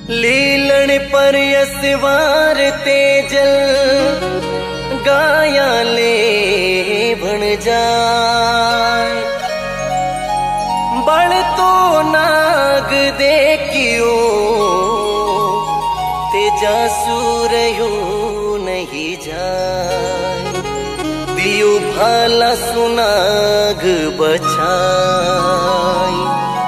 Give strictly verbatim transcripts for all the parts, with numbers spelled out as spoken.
Linen पर यसवार तेजल गाया ले बन जाए बड़ तो नाग देखियो तेजा सूरयो नहीं जाए दियो भाला सुनाग बछाई।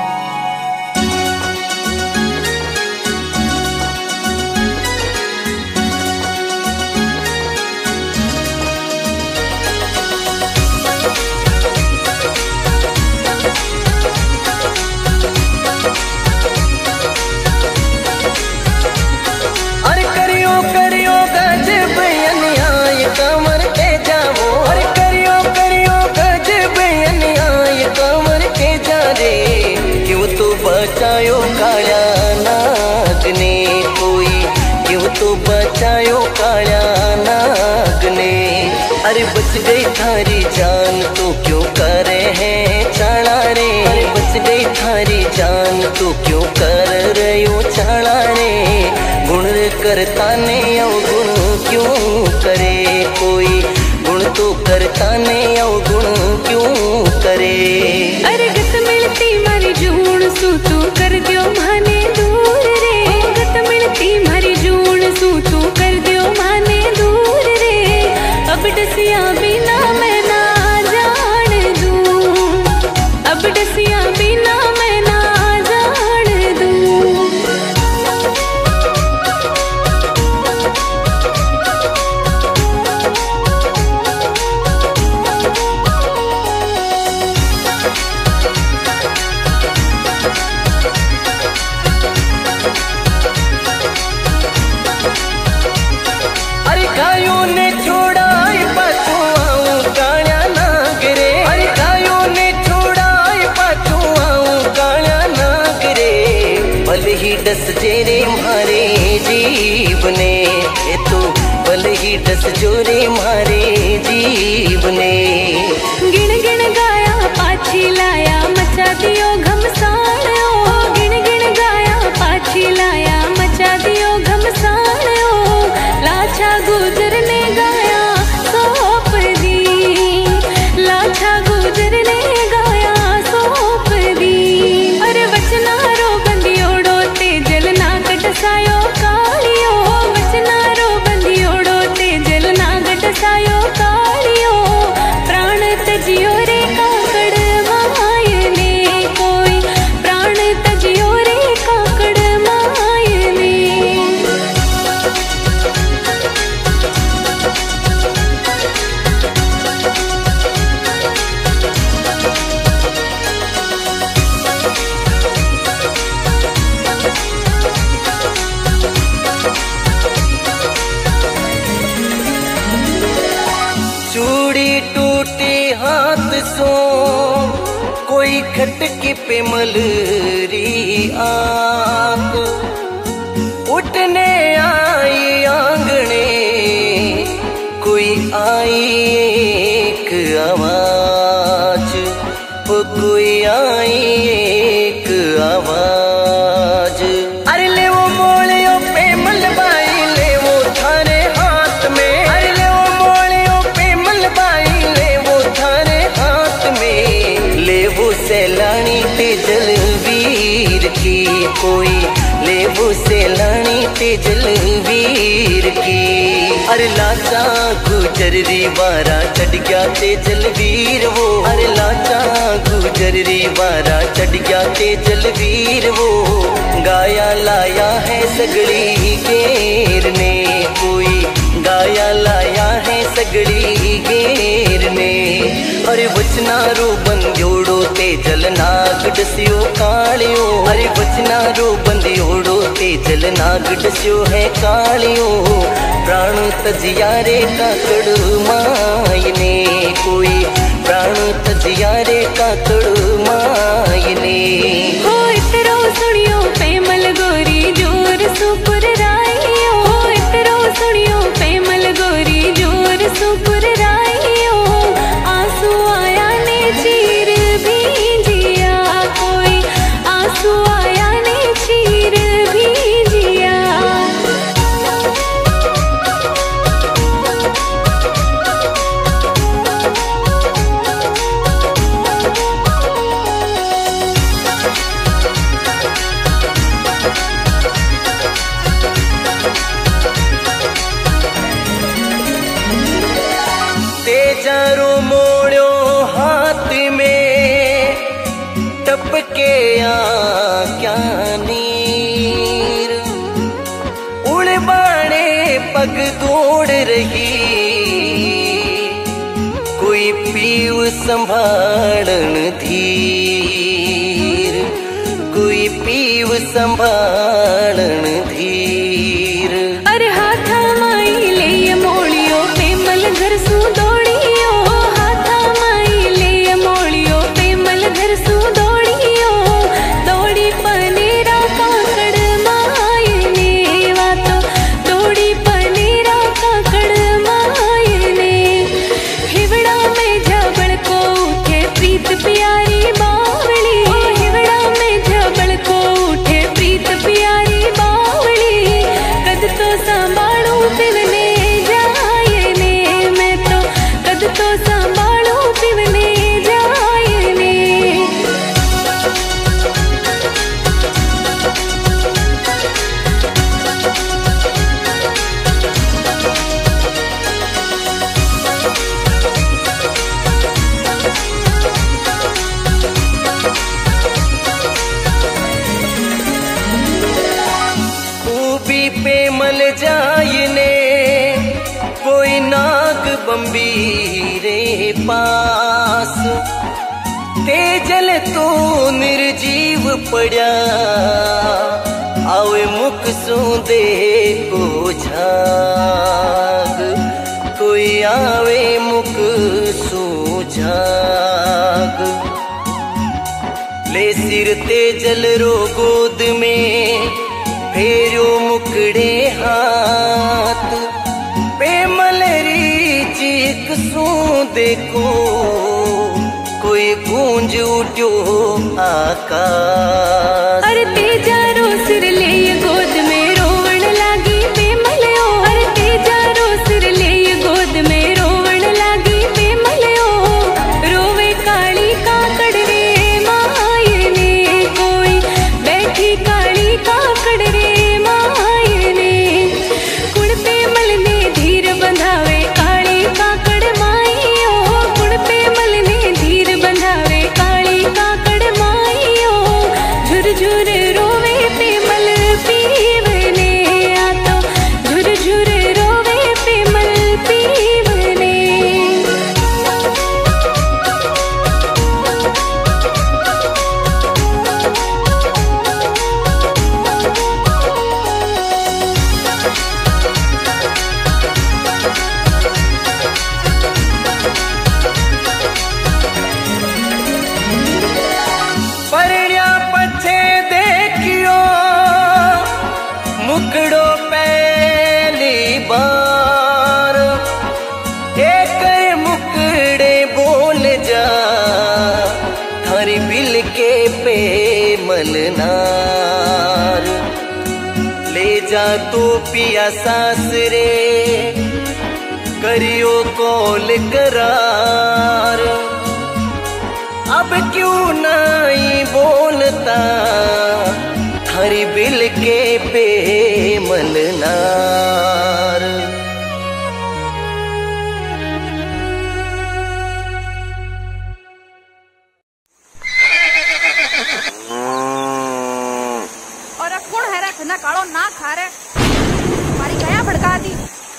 बचायो काया नाग ने कोई क्यों तो बचायो काया नाग ने। अरे बच गई थारी जान तो क्यों करे हैं चाला रे। अरे बच गई थारी जान तो क्यों कर रहे हो चाला रे। गुण करता ने अवगुण क्यों करे कोई गुण तो करता ने अवगुण क्यों करे। अरे गत मिलती मारी जून सू तू कर दियो माने दूर रे। गत मिलती मारी जून सू तू कर दियो माने दूर रे। अब डसिया बिना मैं ना जान दूं अब डसिया बिना मैं ना जान दूं। गायों ने छोड़ाई पाछू आऊं कालिया नाग रे। अरे गायों ने छोड़ाई पाछू आऊं कालिया नाग रे। भले ही डस जेरे मारे जीव ने ये तो भले ही डस जोरे मारे जीव ने। गिण गिण गाया पाछी लाया मचा दियो घमसाणो। गिण गिण गाया पाछी लाया मचा दियो घमसाणो। लाछा गुजर ने गाया सौंप दी लाछा गुजर ने गाया सौंप दी। अरे वचनारो बंदियोड़ो तेजल नाग डसायो कालियो। वचनारो बंदियोड़ो तेजल नाग डसायो कालियो। प्राण तजियो रे काकड़ मायने कोई प्राण तजियो रे काकड़ मायने। चूड़ी टूटी हाथ सो कोई खटकी पे मलरी आंख। उठने आई आंगने कोई आई एक आवाज वो कोई आई एक आवाज। अरे ले वो मोलियों पे मलबाई ले वो थारे हाथ में। अरे ले वो मोलियों पे मलबाई ले वो थारे हाथ में। ले वो सैलानी तेजल वीर की कोई ले वो सैलानी तेजल वीर की। अरे लाचा गुजर री बारा चढ़ गया तेजल वीर वो। अरे लाचा गुजर री बारा चढ़ गया तेजल वीर वो। गाया लाया है सगड़ी घेर ने कोई गाया लाया है सगड़ी घेर ने। अरे वचनारो बंदियोड़ो तेजल नाग डसियो कालियो। अरे वचनारो बंदियोड़ो तेजल नाग डसियो है कालियो। प्राण तजिया रे काकड़ मायने कोई प्राण तजिया रे काकड़ मायने। हो इतरो सुनियो पेमल गोरी जोर सुपुर राइयो। हो इतरो सुनियो पेमल गोरी जोर सुपुर राइयो। आंसू आया ने चीर भीजिया कोई आंसू आया ने चीर भीजिया। संभालन धीर, कोई पीव संभालन धीर। अरे हाथा माई ले मोड़ियो पेमल घर सू दौड़ियो, हाथा माई ले मोड़ियो पेमल घर सू दौड़ियो, दौड़ी पनेरा काकड़ माई ने वातो, दौड़ी पनेरा काकड़ माई ने। हिवड़ा में जबल को उठे प्रीत प्यारी बावली, हिवड़ा में जबल को उठे प्रीत प्यारी बावली, कद तो संभालू पिवने जाए ने, मैं तो कद तो संभालू पिवने जाए ने। खूबी पेमल जायने कोई नाग बम्बीरे पास, तेजल तो निर्जीव पड़ा आवे मुख सूंदे को झाग, कोई आवे मुख सूझाग। ले सिर तेजल रो गोद में फेरो मुकड़े हाथ, पेमल री चीख सू देखो कोई गूंज उठ्यो आकाश। अरे तेजा रो सिर ले गोद में रोवण लागी पेमल ओ, अरे तेजा रो सिर ले गोद में रोवण लागी पेमल ओ, रोवे काली काकड़ रे माई ने, कोई बैठी काली काकड़ रे माई ने। कुण पेमल ने धीर बंधावे काली काकड़ माई ओ, कुण पेमल ने धीर बंधावे काली काकड़ माई ओ, झुर झुर रोवे पेमल पीवने आतो, झुर झुर रोवे पेमल पीवने। परण्या पछे देखियो मुकड़ो पहली बार, एक मुकड़े बोल जा थारी बिल के पे मलनार। ले जा तो पिया सासरे करियो कॉल करार, अब क्यों नहीं बोलता थारी बिल के पे मलनार। और अब कौन है रे खाना काढ़ो ना खा रे, हमारी गया भड़का दी।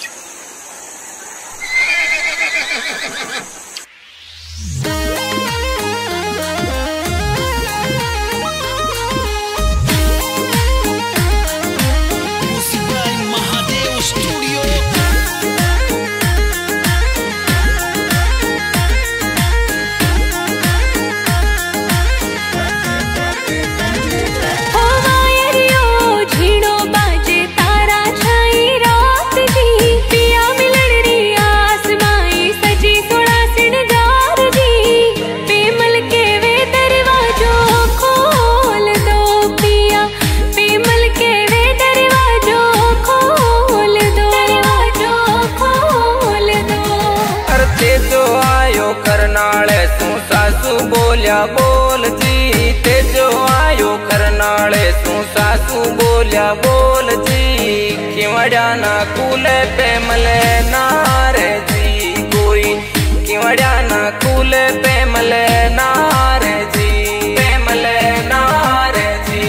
ओ वायरियो झीणो बाजे तारा छाई रात जी, पिया मिलण री आस माई सजी सोड़ा सिंगार जी। पेमल के वे दरवाजो खोल दो पिया, पेमल के वे दरवाजो खोल दो, दरवाजो खोल दो। करते जो आयो करनाले सू सासू बोलिया बोल जी, ते जो आयो करनाले सू सासू बोलिया बोल जी। किवड़िया ना कूले पेमले नारे जी, कोई किवड़िया ना कूले पेमले नारे जी, पेमले नारे जी।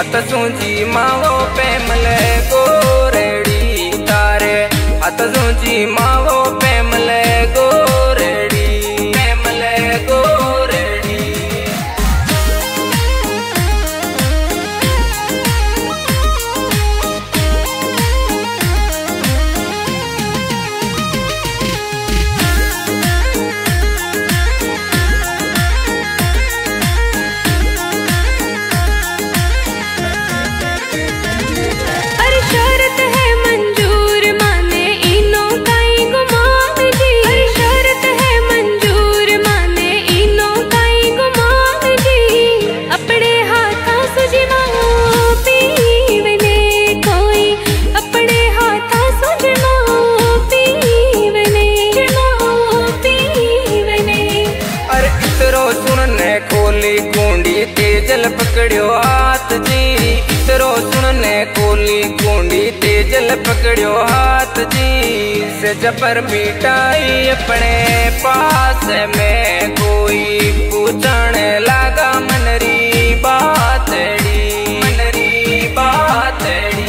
सूजी मावो पेमल गोरेड़ी तारे हाथ सूजी मावो पेमल गोरेड़ी पेमल गोरेड़ी। तेजल पकड़ियो हाथ जी इतरो सुनने कोली कुंडी तेजल पकड़ियो हाथ जी से जबर मिटाई अपने पास में कोई पूछने लगा मनरी बातड़ी मनरी बातड़ी।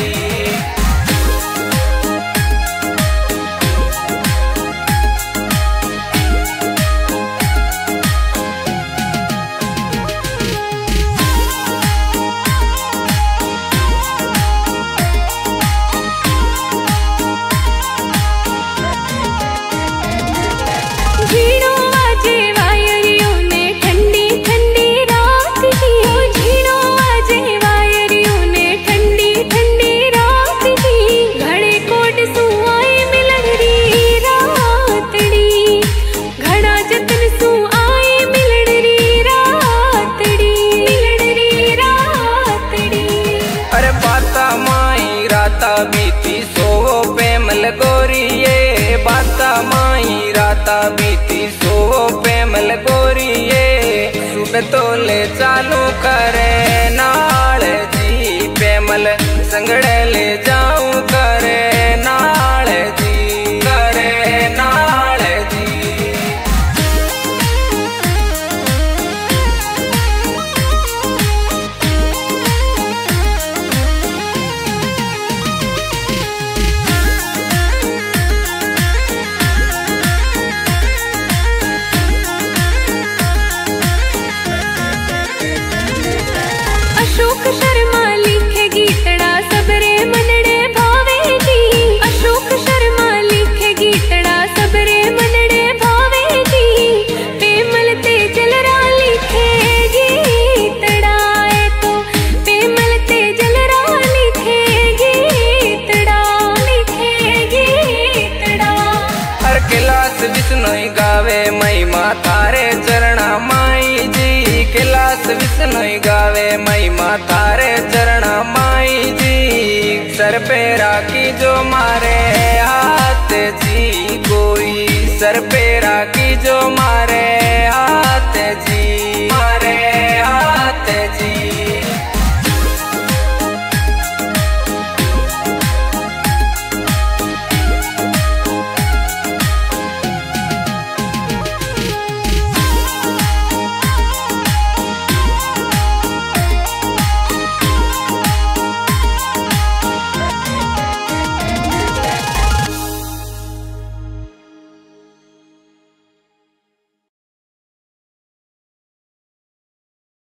बीती सोवो पेमल गोरिये बाता माई राता बीती सोवो पेमल गोरिये सुबह तोले चालू करे नाल जी पेमल संगड़े ले जाऊं करे नाल जी करे नाल जी। अशोक शर्मा लिखे गीतड़ा सबरे मनड़े भावे जी अशोक शर्मा लिखे गीतड़ा सबरे मनड़े भावे जी पेमल तेजल रा लिखे गीतड़ा है तो पेमल तेजल रा लिखे गीतड़ा लिखे गीतड़ा। हर कैलाश विष्णु गावे महिमा तारे चरणा माई जी कैलाश विष्णु गावे महिमा तारे चरणा माई जी सर पे राखी जो मारे हाथ जी कोई सर पे राखी जो मारे